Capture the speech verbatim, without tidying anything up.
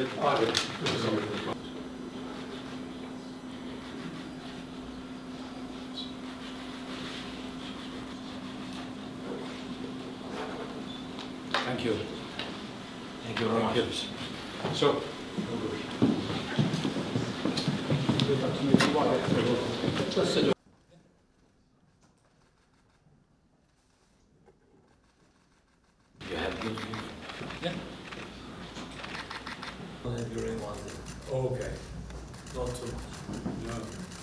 Thank you. Thank you very much. So, You have good view. yeah. I'll have your in one day. Okay. Not too much. No.